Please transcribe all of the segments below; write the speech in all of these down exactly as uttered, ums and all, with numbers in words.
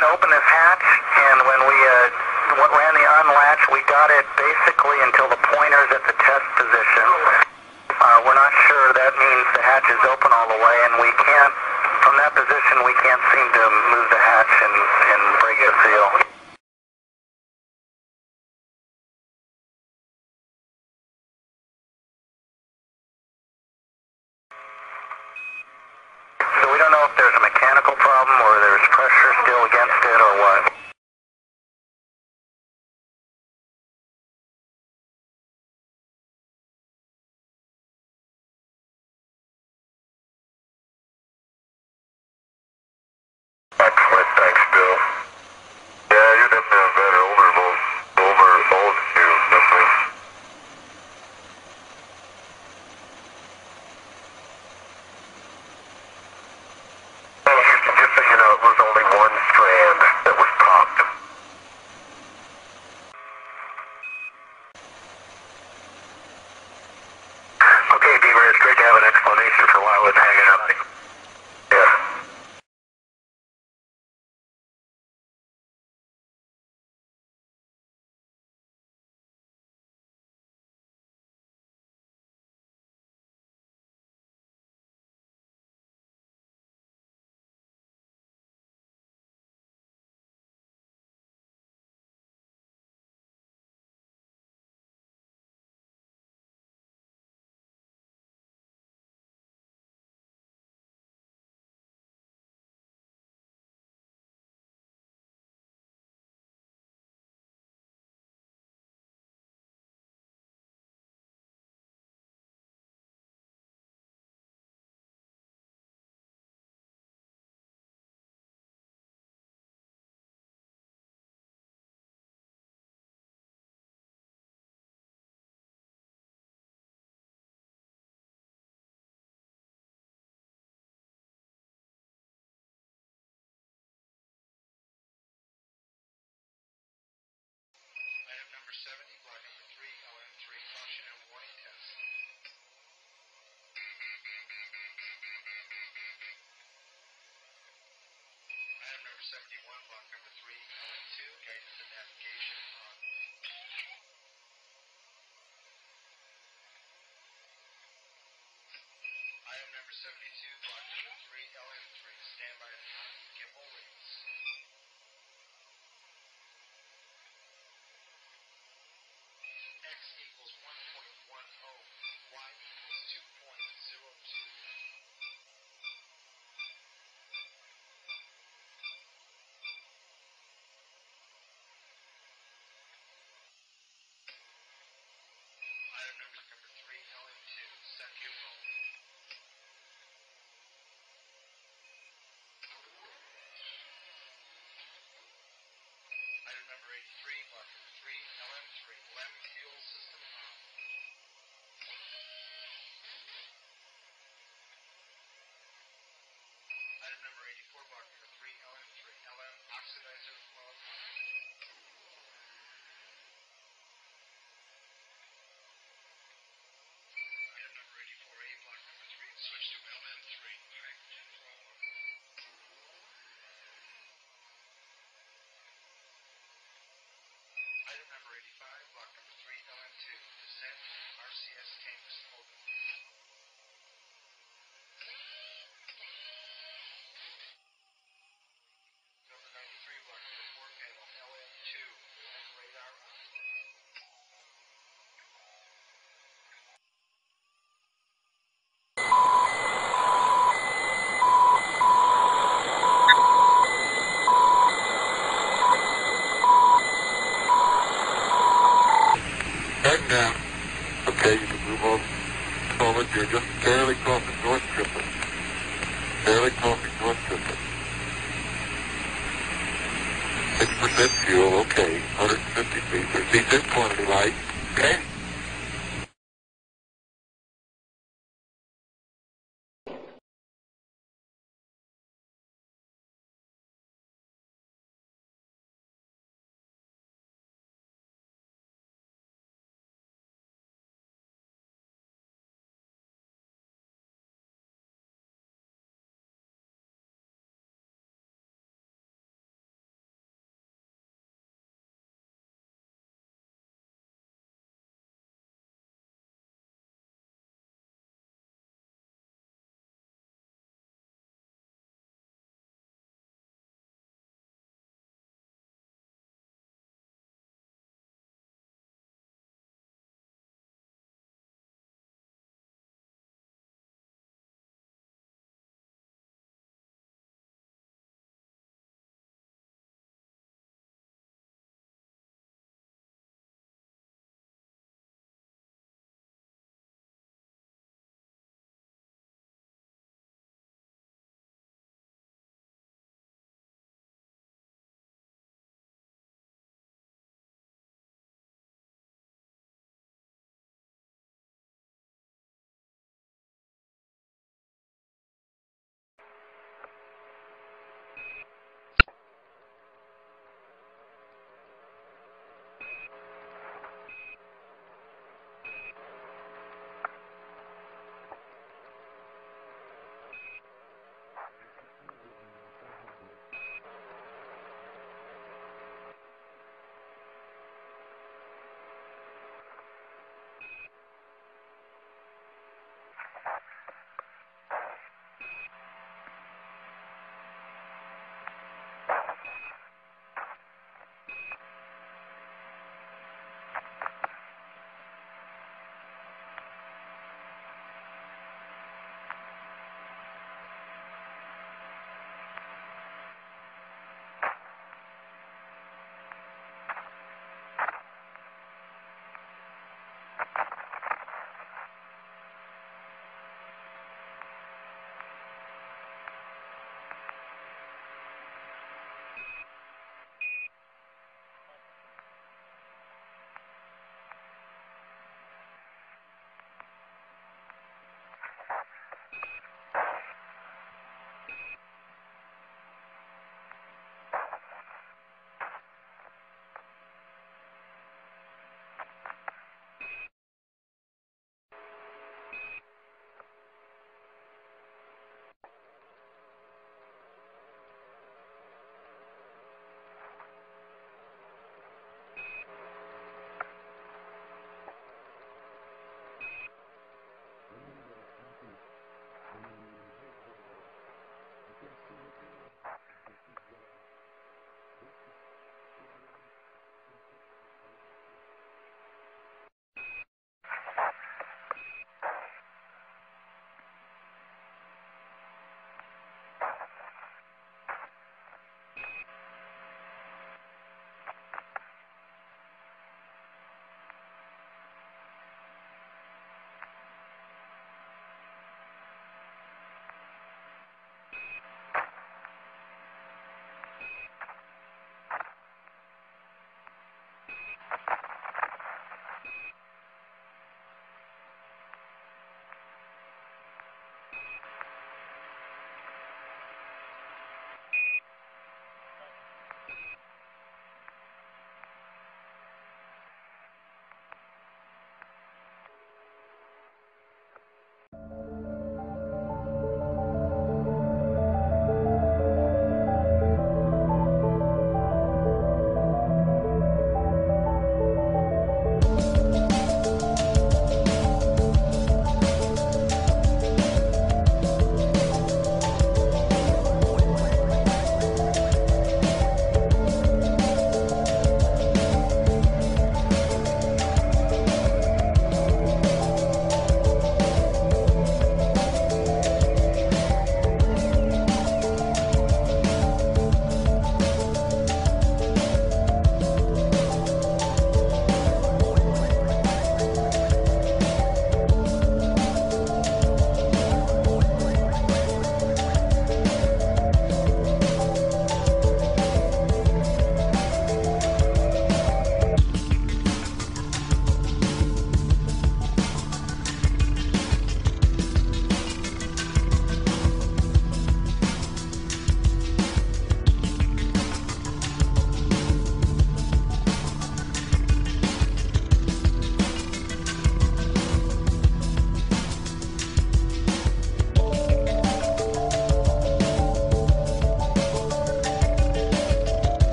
trying to open this hatch, and when we uh, ran the unlatch, we got it basically until the pointer's at the test position. Uh, we're not sure that means the hatch is open all the way, and we can't, from that position, we can't seem to move the hatch and, and break the seal. So we don't know if there's a mechanical problem or there's pressure still against it or what. Excellent, thanks, Bill. Yeah, you're definitely better, older, older, old you, definitely. Well, just so you know, it was only one strand that was popped. Okay, Beaver, it's great to have an explanation for why it was hanging up. Yeah. Item number seventy, block number three, L M three, function and warning test. Item number seventy-one, block number three, L M two, guidance and navigation on. Item number seventy-two, block number three, L M three, standby on gimbal rates. X equals one point one zero, Y equals two point zero two. Item number number three, L M two, set gimbal. Item number eighty-three, block number three, L M three, L E M fuel system on. Item number eighty-four, block number three, L M three, L M oxidizer mode on. Item number eighty-four A, block number three, switch to L M three, hydrogen flow on. Item number eighty-five, block number three, L M two, descend R C S tanks open. Number ninety-three, block number four, panel L M two, land radar on. Head down. Okay, you can move on forward. You're just barely crossing North Triplet. Barely crossing North Triplet. six percent fuel, okay. one hundred fifty feet. Receive this quantity light. Okay?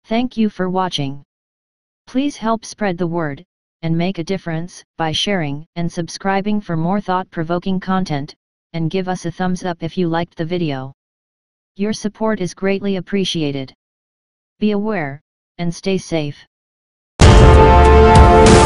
Thank you for watching. Please help spread the word, and make a difference, by sharing and subscribing for more thought-provoking content, and give us a thumbs up if you liked the video. Your support is greatly appreciated. Be aware, and stay safe.